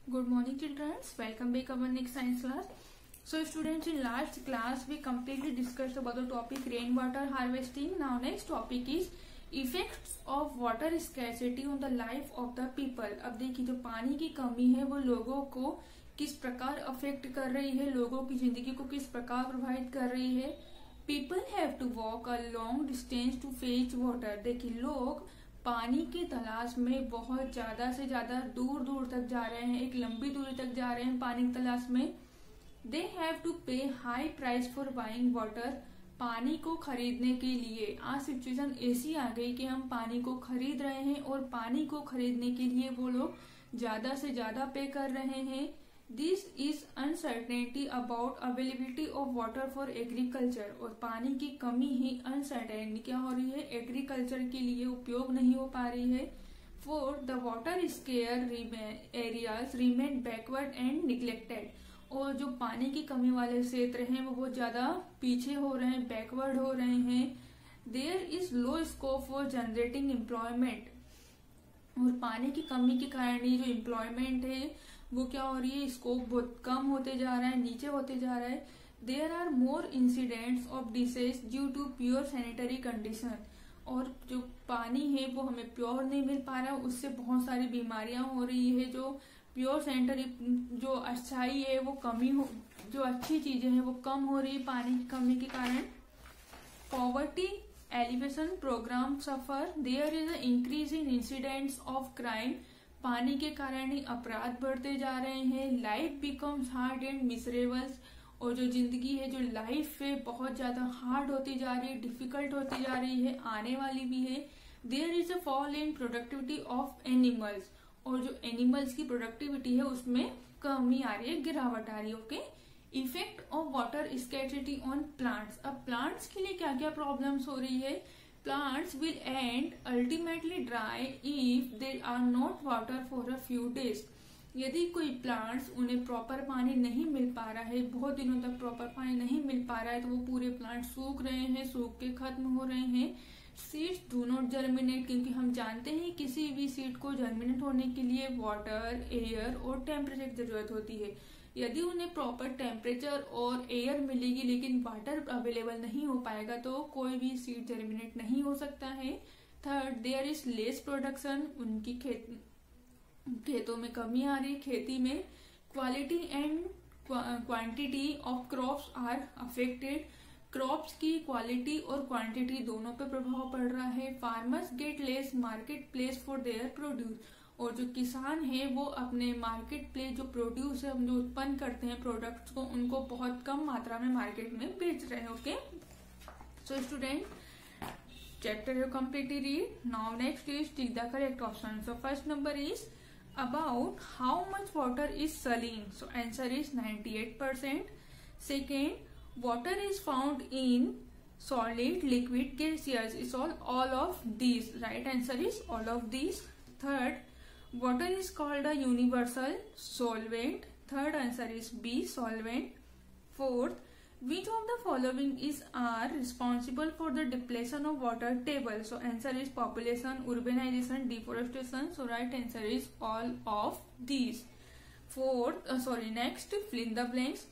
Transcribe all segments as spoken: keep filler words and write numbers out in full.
Good morning, children. Welcome back our next science class. So, students, in last class we completely discussed about the topic rainwater harvesting. Now, next topic is effects of water scarcity on the life of the people. अब देखिए जो पानी की कमी है वो लोगों को किस प्रकार अफेक्ट कर रही है, लोगों की जिंदगी को किस प्रकार प्रभावित कर रही है. People have to walk a long distance to fetch water. देखिए लोग पानी की तलाश में बहुत ज्यादा से ज्यादा दूर दूर तक जा रहे हैं, एक लंबी दूरी तक जा रहे हैं पानी की तलाश में. They have to pay high price for buying water. पानी को खरीदने के लिए आज सिचुएशन ऐसी आ गई कि हम पानी को खरीद रहे हैं और पानी को खरीदने के लिए वो लोग ज्यादा से ज्यादा पे कर रहे हैं. This is uncertainty about availability of water for agriculture. और पानी की कमी ही अनसर्टेनिटी क्या हो रही है, एग्रीकल्चर के लिए उपयोग नहीं हो पा रही है. For the water scarce areas remain backward and neglected. और जो पानी की कमी वाले क्षेत्र हैं वो बहुत ज्यादा पीछे हो रहे हैं, बैकवर्ड हो रहे हैं. There is low scope for generating employment. और पानी की कमी के कारण ये जो एम्प्लॉयमेंट है वो क्या हो रही है, स्कोप बहुत कम होते जा रहा है, नीचे होते जा रहा है. There are more incidents of disease due to pure sanitary condition. और जो पानी है वो हमें प्योर नहीं मिल पा रहा है, उससे बहुत सारी बीमारियां हो रही है. जो प्योर सैनिटरी जो अच्छाई है वो कमी हो, जो अच्छी चीजें हैं वो कम हो रही है पानी की कमी के कारण. Poverty alleviation programme suffer. There is a increase in incidents of crime. पानी के कारण ही अपराध बढ़ते जा रहे हैं. Life becomes hard and miserables. और जो जिंदगी है, जो लाइफ है बहुत ज्यादा हार्ड होती जा रही है, डिफिकल्ट होती जा रही है, आने वाली भी है. There is a fall in productivity of animals. और जो एनिमल्स की प्रोडक्टिविटी है उसमें कमी आ रही है, गिरावट आ रही है. Okay. Effect of water scarcity on plants. अब प्लांट्स के लिए क्या क्या प्रॉब्लम्स हो रही है. Plants will end ultimately dry if there are not water for a few days. यदि कोई प्लांट्स उन्हें प्रॉपर पानी नहीं मिल पा रहा है, बहुत दिनों तक प्रॉपर पानी नहीं मिल पा रहा है, तो वो पूरे प्लांट सूख रहे हैं, सूख के खत्म हो रहे हैं. Seeds do not germinate. क्योंकि हम जानते हैं किसी भी सीड को जर्मिनेट होने के लिए वाटर, एयर और टेम्परेचर की जरूरत होती है. यदि उन्हें प्रॉपर टेम्परेचर और एयर मिलेगी लेकिन वाटर अवेलेबल नहीं हो पाएगा तो कोई भी सीड जर्मिनेट नहीं हो सकता है. Third, there is less production. उनकी खेत खेतों में कमी आ रही है, खेती में. Quality and quantity of crops are affected. Crops की क्वालिटी और क्वांटिटी दोनों पे प्रभाव पड़ रहा है. Farmers get less market place for their produce. और जो किसान है वो अपने मार्केट प्लेस, जो प्रोड्यूस है, हम जो उत्पन्न करते हैं प्रोडक्ट्स को, उनको बहुत कम मात्रा में मार्केट में बेच रहे हैं. Okay. So student, chapter you completely read. Now next is tick the correct option. So first number is about how much water is saline. So answer is ninety-eight percent. Second, water is found in solid, liquid, gaseous. Is all all of these. Right answer is all of these. Third, water is called a universal solvent. Third answer is B, solvent. Fourth, which of the following is are responsible for the depletion of water table. So answer is population, urbanization, deforestation. So right answer is all of these. Fourth, uh, sorry, next, fill in the blanks.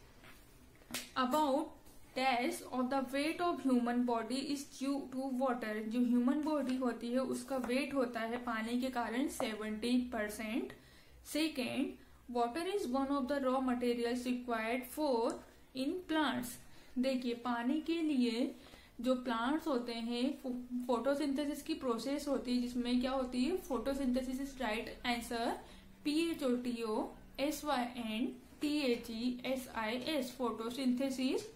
About dash of the weight of human body is due to water. जो human body होती है उसका wait होता है पानी के कारण seventy percent. Second, water is one of the raw materials required for in plants. देखिए पानी के लिए जो प्लांट्स होते हैं फोटोसिंथेसिस की प्रोसेस होती है, जिसमें क्या होती है, photosynthesis is right answer. P H O T O S Y N T H E S I S, photosynthesis.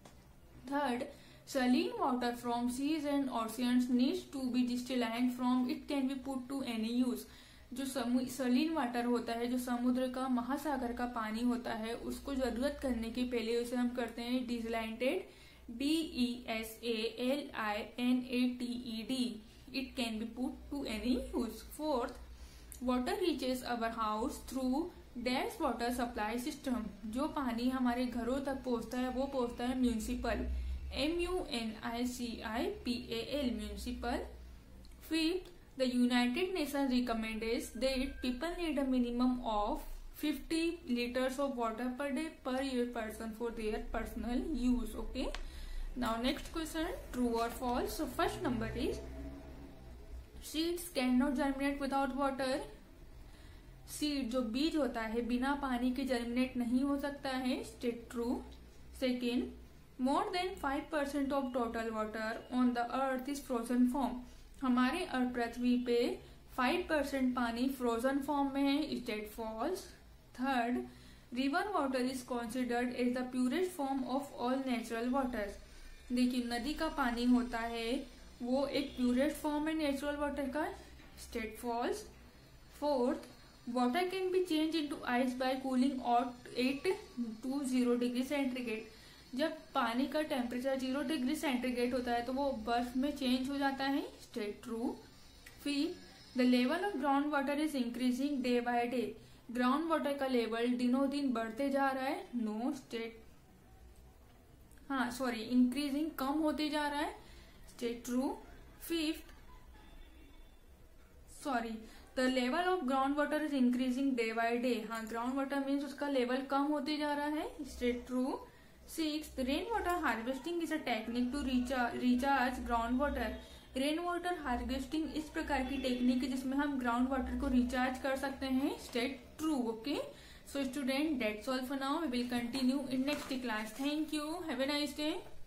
Third, saline water from seas and oceans needs to be distilled from it can be put to any use. जो Saleen water होता है, जो समुद्र का, महासागर का पानी होता है, उसको जरूरत करने के पहले उसे हम करते हैं desalinated. D E S A L I N A T E D. It can be put to any use. Fourth, water reaches our house through dash water supply system. जो पानी हमारे घरों तक पहुंचता है वो पहुंचता है municipal. M U N I C I P A L, municipal. Fifth, the United Nation recommends that people need a minimum of fifty liters of water per day per year person for their personal use. Okay, now next question, true or false? So first number is seeds cannot germinate without water. Seed जो बीज होता है बिना पानी के germinate नहीं हो सकता है, state true. Second, more than five percent of total water on the earth is frozen form. हमारे अर्थ पृथ्वी पे फाइव परसेंट पानी फ्रोजन फॉर्म में है, state false. Third, river water is considered as the purest form of all natural waters. देखिए नदी का पानी होता है वो एक प्यूरेस्ट फॉर्म है नेचुरल वाटर का, state false. Fourth, water can be changed into ice by cooling at eight to zero degree centigrade. जब पानी का टेम्परेचर जीरो डिग्री सेंटीग्रेड होता है तो वो बर्फ में चेंज हो जाता है, state true. Fifth, the level of ground water is increasing day by day. Ground water का लेवल दिनों दिन बढ़ते जा रहा है, नो, स्टेट हाँ सॉरी इंक्रीजिंग कम होते जा रहा है, state true. Fifth, sorry the level of ground water is increasing day by day. हाँ ग्राउंड वाटर मीन्स उसका लेवल कम होते जा रहा है, state true. Six, rain water harvesting is a technique to recharge ground water. Rain water harvesting इस प्रकार की टेक्निक है जिसमें हम ग्राउंड वाटर को रिचार्ज कर सकते हैं, state true. Okay, so student that's all for now. We will continue in next class. Thank you, have a nice day.